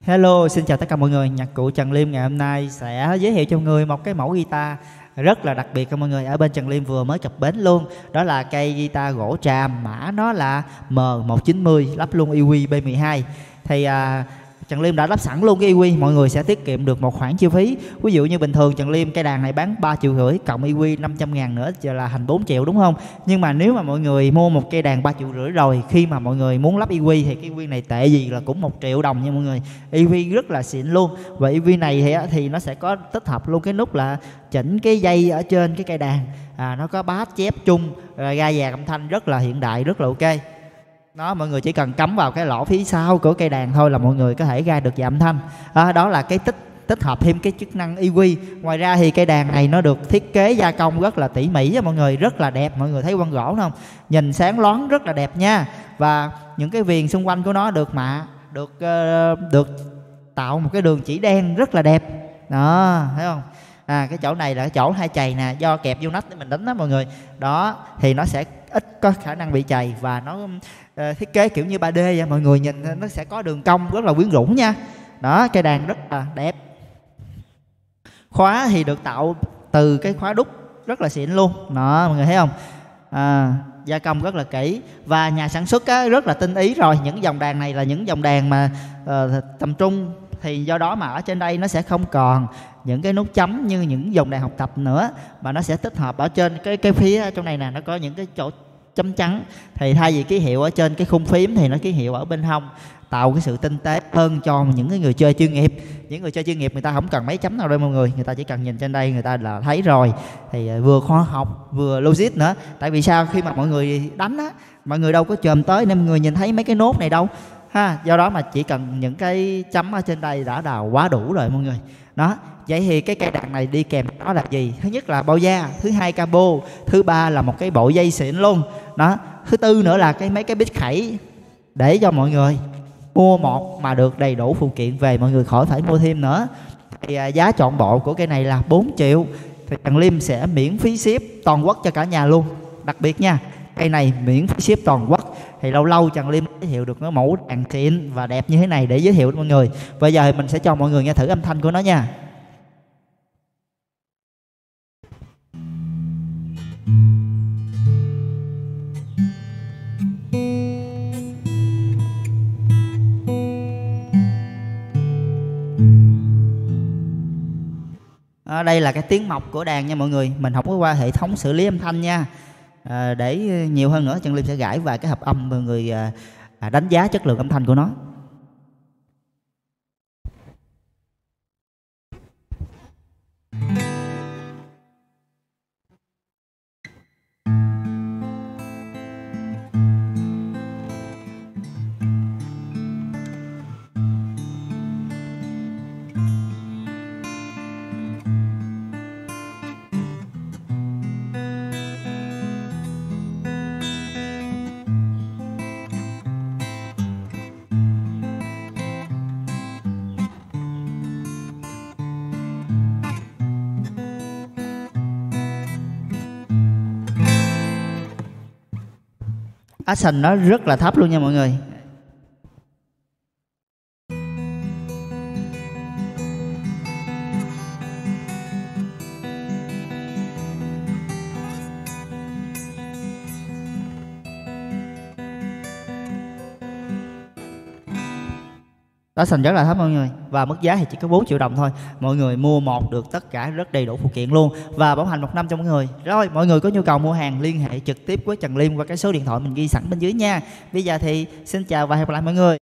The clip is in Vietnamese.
Hello, xin chào tất cả mọi người. Nhạc cụ Trần Liêm ngày hôm nay sẽ giới thiệu cho mọi người một cái mẫu guitar rất là đặc biệt cho mọi người. Ở bên Trần Liêm vừa mới cập bến luôn. Đó là cây guitar gỗ tràm, mã nó là M190, lắp luôn EQ B12. Thì Trần Liêm đã lắp sẵn luôn cái EQ, mọi người sẽ tiết kiệm được một khoản chi phí. Ví dụ như bình thường Trần Liêm cây đàn này bán 3,5 triệu cộng EQ 500.000 nữa là thành 4 triệu đúng không? Nhưng mà nếu mà mọi người mua một cây đàn 3,5 triệu rồi, khi mà mọi người muốn lắp EQ thì cái EQ này tệ gì là cũng 1 triệu đồng nha mọi người. EQ rất là xịn luôn. Và EQ này thì nó sẽ có tích hợp luôn cái nút là chỉnh cái dây ở trên cái cây đàn. Nó có bass chép chung, ga dàn âm thanh rất là hiện đại, rất là ok. Đó, mọi người chỉ cần cắm vào cái lỗ phía sau của cây đàn thôi là mọi người có thể ra được dàn âm thanh. Đó là cái tích hợp thêm cái chức năng EQ. Ngoài ra thì cây đàn này nó được thiết kế gia công rất là tỉ mỉ cho mọi người, rất là đẹp. Mọi người thấy quăng gỗ không? Nhìn sáng loáng rất là đẹp nha. Và những cái viền xung quanh của nó được mạ, được tạo một cái đường chỉ đen rất là đẹp. Đó, thấy không? Cái chỗ này là cái chỗ hai chày nè, do kẹp vô nách để mình đánh đó mọi người. Đó thì nó sẽ ít có khả năng bị chày, và nó thiết kế kiểu như 3D vậy, mọi người nhìn nó sẽ có đường cong rất là quyến rũ nha. Đó, cây đàn rất là đẹp. Khóa thì được tạo từ cái khóa đúc rất là xịn luôn. Đó, mọi người thấy không? Gia công rất là kỹ, và nhà sản xuất rất là tinh ý rồi. Những dòng đàn này là những dòng đàn mà tầm trung, thì do đó mà ở trên đây nó sẽ không còn những cái nút chấm như những dòng đàn học tập nữa, mà nó sẽ tích hợp ở trên cái phía trong này nè, nó có những cái chỗ chấm trắng. Thì thay vì ký hiệu ở trên cái khung phím thì nó ký hiệu ở bên hông, tạo cái sự tinh tế hơn cho những cái người chơi chuyên nghiệp. Những người chơi chuyên nghiệp người ta không cần mấy chấm nào đâu mọi người, người ta chỉ cần nhìn trên đây người ta là thấy rồi. Thì vừa khoa học vừa logic nữa. Tại vì sao? Khi mà mọi người đánh á, mọi người đâu có chồm tới nên mọi người nhìn thấy mấy cái nốt này đâu ha. Do đó mà chỉ cần những cái chấm ở trên đây đã là quá đủ rồi mọi người. Đó, vậy thì cái cây đàn này đi kèm đó là gì? Thứ nhất là bao da, thứ hai cabo, thứ ba là một cái bộ dây xịn luôn. Đó, thứ tư nữa là mấy cái bít khẩy để cho mọi người mua một mà được đầy đủ phụ kiện về, mọi người khỏi phải mua thêm nữa. Thì giá trọn bộ của cây này là 4 triệu. Thì Trần Liêm sẽ miễn phí ship toàn quốc cho cả nhà luôn. Đặc biệt nha, cây này miễn phí ship toàn quốc. Thì lâu lâu Trần Liêm giới thiệu được cái mẫu đàn xịn và đẹp như thế này để giới thiệu với mọi người. Bây giờ thì mình sẽ cho mọi người nghe thử âm thanh của nó nha. Đây là cái tiếng mộc của đàn nha mọi người. Mình không có qua hệ thống xử lý âm thanh nha. Để nhiều hơn nữa Trần Liêm sẽ gãi vài cái hợp âm mọi người đánh giá chất lượng âm thanh của nó. Action nó rất là thấp luôn nha mọi người. Action rất là thấp mọi người. Và mức giá thì chỉ có 4 triệu đồng thôi. Mọi người mua một được tất cả rất đầy đủ phụ kiện luôn, và bảo hành 1 năm cho mọi người. Rồi, mọi người có nhu cầu mua hàng liên hệ trực tiếp với Trần Liêm qua cái số điện thoại mình ghi sẵn bên dưới nha. Bây giờ thì xin chào và hẹn gặp lại mọi người.